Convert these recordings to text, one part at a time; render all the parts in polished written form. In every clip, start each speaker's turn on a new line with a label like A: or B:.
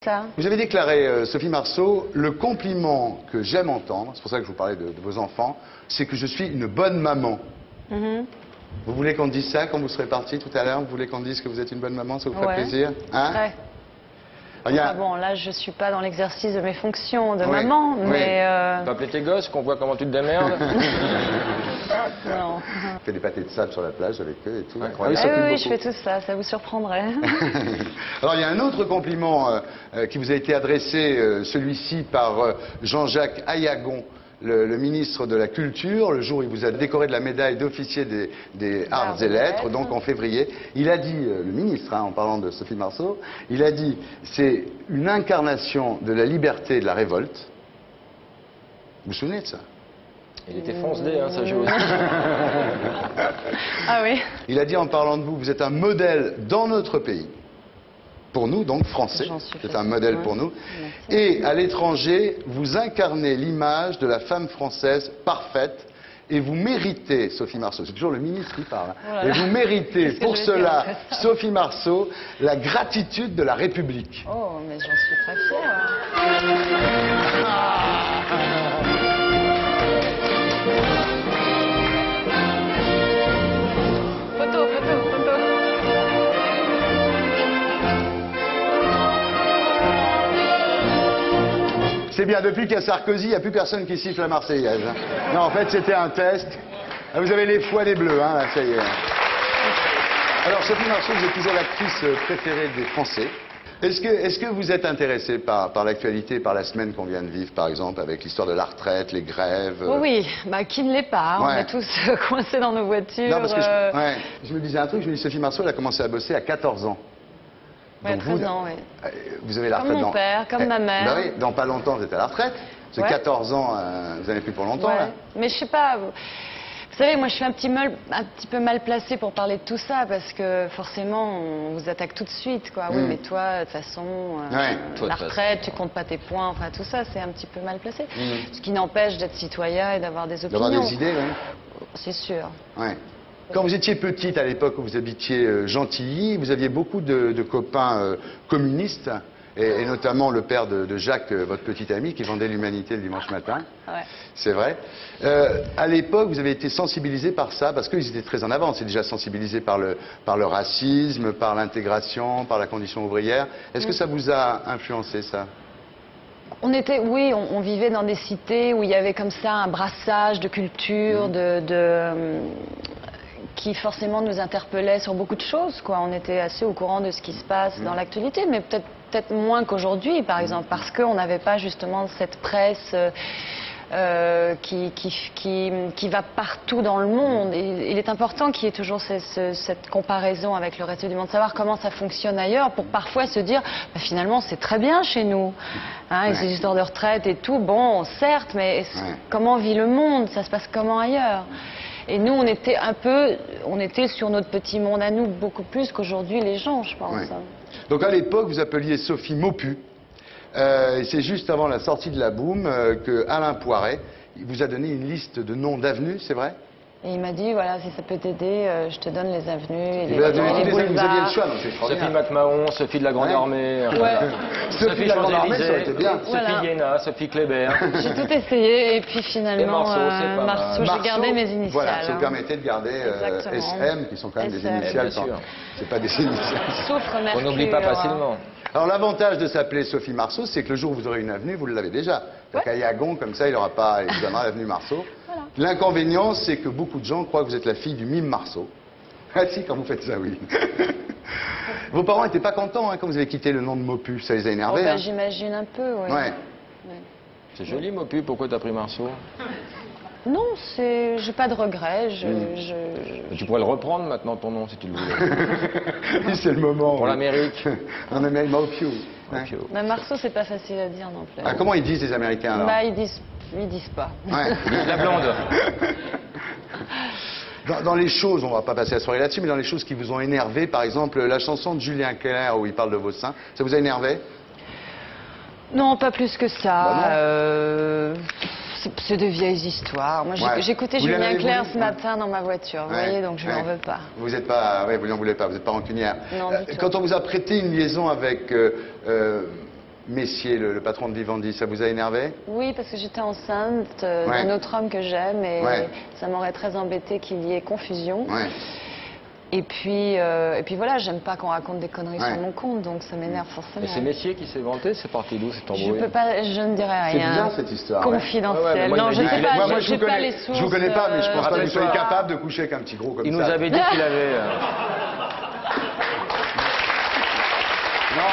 A: ça.
B: Vous avez déclaré, Sophie Marceau, le compliment que j'aime entendre, c'est pour ça que je vous parlais de vos enfants, c'est que je suis une bonne maman. Vous voulez qu'on dise ça quand vous serez parti tout à l'heure? Vous voulez qu'on dise que vous êtes une bonne maman? Ça vous ferait plaisir? Hein?
A: Ouais.
B: Alors,
A: Bon, là, je suis pas dans l'exercice de mes fonctions de maman, mais...
C: T'as appelé tes gosses, qu'on voit comment tu te démerdes?
A: Non.
B: fait des pâtés de sable sur la plage avec eux et tout.
A: Oui, je fais tout ça, ça vous surprendrait.
B: Alors, il y a un autre compliment qui vous a été adressé, celui-ci par Jean-Jacques Ayagon, le ministre de la Culture, le jour où il vous a décoré de la médaille d'officier des Arts et Lettres, donc en février. Il a dit, le ministre, en parlant de Sophie Marceau, il a dit, c'est une incarnation de la liberté et de la révolte. Vous vous souvenez de ça?
C: Il était fonce-dé, hein, ça joue aussi.
A: Ah oui?
B: Il a dit en parlant de vous, vous êtes un modèle dans notre pays. Pour nous, donc français, c'est un modèle pour nous. Et à l'étranger, vous incarnez l'image de la femme française parfaite et vous méritez, Sophie Marceau, c'est toujours le ministre qui parle, et vous méritez pour cela, Sophie Marceau, la gratitude de la République.
A: Oh, mais j'en suis très fière. Photo.
B: C'est bien, depuis qu'il y a Sarkozy, il n'y a plus personne qui siffle la Marseillaise. Non, en fait, c'était un test. Vous avez les foies des bleus, hein, là, ça y est. Alors, Sophie Marceau, vous êtes toujours l'actrice préférée des Français. Est-ce que vous êtes intéressée par l'actualité, par la semaine qu'on vient de vivre, par exemple, avec l'histoire de la retraite, les grèves?
A: Oui, qui ne l'est pas. On est tous coincés dans nos voitures.
B: Non, parce que je me disais un truc, je me dis, Sophie Marceau, elle a commencé à bosser à 14 ans.
A: Ouais, 13 ans, oui.
B: Vous avez la retraite
A: comme mon père, comme ma mère.
B: Bah oui, dans pas longtemps, vous êtes à la retraite. Parce que 14 ans, vous n'en avez plus pour longtemps, là.
A: Mais je sais pas... Vous savez, moi, je suis un petit peu mal placée pour parler de tout ça, parce que forcément, on vous attaque tout de suite, quoi. Oui, mais toi, de toute façon, la retraite, tu comptes pas tes points, enfin, tout ça, c'est un petit peu mal placé. Ce qui n'empêche d'être citoyen et d'avoir des opinions.
B: D'avoir des idées, oui.
A: C'est sûr.
B: Ouais. Quand vous étiez petite, à l'époque où vous habitiez Gentilly, vous aviez beaucoup de copains communistes, et notamment le père de Jacques, votre petit ami, qui vendait l'Humanité le dimanche matin.
A: Ouais.
B: C'est vrai. À l'époque, vous avez été sensibilisé par ça, parce qu'ils étaient très en avance. Ils étaient déjà sensibilisés par le racisme, par l'intégration, par la condition ouvrière. Est-ce que ça vous a influencé, ça?
A: On vivait dans des cités où il y avait comme ça un brassage de culture, qui forcément nous interpellait sur beaucoup de choses, quoi. On était assez au courant de ce qui se passe dans l'actualité, mais peut-être moins qu'aujourd'hui, par exemple, parce qu'on n'avait pas justement cette presse qui va partout dans le monde. Et il est important qu'il y ait toujours cette comparaison avec le reste du monde, savoir comment ça fonctionne ailleurs, pour parfois se dire, finalement, c'est très bien chez nous. Hein, et ces histoires de retraite et tout, bon, certes, mais comment vit le monde? Ça se passe comment ailleurs? Et nous, on était sur notre petit monde à nous, beaucoup plus qu'aujourd'hui les gens, je pense.
B: Donc à l'époque, vous appeliez Sophie Maupu. C'est juste avant la sortie de la Boum que Alain Poiret vous a donné une liste de noms d'avenues, c'est vrai?
A: Et il m'a dit, voilà, si ça peut t'aider, je te donne les avenues.
B: Vous aviez le choix, donc c'est extraordinaire.
C: Sophie MacMahon, Sophie de la Grande Armée.
B: Sophie de la Grande Armée, ça aurait été bien.
C: Sophie Guéna, Sophie Kléber.
A: J'ai tout essayé, et puis finalement, Marceau, j'ai gardé mes initiales.
B: Voilà, ça vous permettait de garder SM, qui sont quand même des initiales. C'est pas des initiales.
A: Souffre,
C: on n'oublie pas facilement.
B: Alors l'avantage de s'appeler Sophie Marceau, c'est que le jour où vous aurez une avenue, vous l'avez déjà. À Yagon, comme ça, il n'aura pas évidemment l'avenue Marceau. L'inconvénient, c'est que beaucoup de gens croient que vous êtes la fille du mime Marceau. Ah si, quand vous faites ça, oui. Vos parents n'étaient pas contents quand vous avez quitté le nom de Maupu, ça les a énervés.
A: J'imagine un peu, oui.
C: C'est joli, Maupu, pourquoi t'as pris Marceau?
A: Non, j'ai pas de regrets.
C: Tu pourrais le reprendre maintenant, ton nom, si tu le voulais.
B: C'est le moment.
C: Pour l'Amérique.
B: En Amérique, Maupu.
A: Mais Marceau, c'est pas facile à dire non plus.
B: Ah, comment ils disent les Américains alors?
A: Ils disent pas.
C: La blonde.
B: Dans les choses, on va pas passer la soirée là-dessus, mais dans les choses qui vous ont énervé, par exemple, la chanson de Julien Clerc où il parle de vos seins, ça vous a énervé?
A: Non, pas plus que ça. C'est de vieilles histoires. Moi, j'écoutais Julien Clerc ce matin dans ma voiture, vous voyez, donc je n'en veux pas.
B: Vous n'êtes pas, vous n'en voulez pas, vous n'êtes pas rancunière.
A: Non, du tout.
B: Quand on vous a prêté une liaison avec Messier, le patron de Vivendi, ça vous a énervé?
A: Oui, parce que j'étais enceinte
B: Ouais.
A: d'un autre homme que j'aime et
B: Ouais.
A: ça m'aurait très embêté qu'il y ait confusion.
B: Ouais.
A: Et puis voilà, j'aime pas qu'on raconte des conneries
B: Ouais.
A: sur mon compte, donc ça m'énerve forcément.
C: Et c'est Messier qui s'est vanté, c'est parti d'où cette
A: Je
C: embrouille?
A: peux pas, je ne dirai
B: C'est
A: rien.
B: bizarre cette histoire. ouais.
A: Confidentiel.
C: Ouais, ouais, mais moi,
A: non,
C: il
A: je
C: m'a dit
A: sais
C: qu'il-
A: pas,
B: Moi,
A: j'ai pas les sources.
B: je vous connais pas, mais je pense pas que vous soyez
C: rappelle-toi.
B: capable de coucher avec un petit gros comme
C: Il
B: ça.
C: nous avait dit qu'il avait...
B: Non.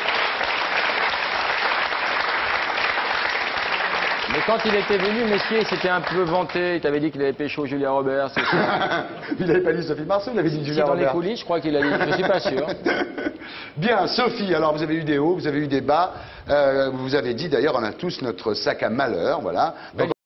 C: Mais quand il était venu, Messier, il s'était un peu vanté. Il t'avait dit qu'il avait pécho Julia Roberts. C'est ça.
B: Il n'avait pas dit Sophie Marceau, il avait dit
C: Si,
B: Julia
C: dans les
B: Roberts.
C: coulisses, je crois qu'il a dit. Je suis pas sûr.
B: Bien, Sophie, alors vous avez eu des hauts, vous avez eu des bas. Vous avez dit d'ailleurs, on a tous notre sac à malheur, voilà. Donc,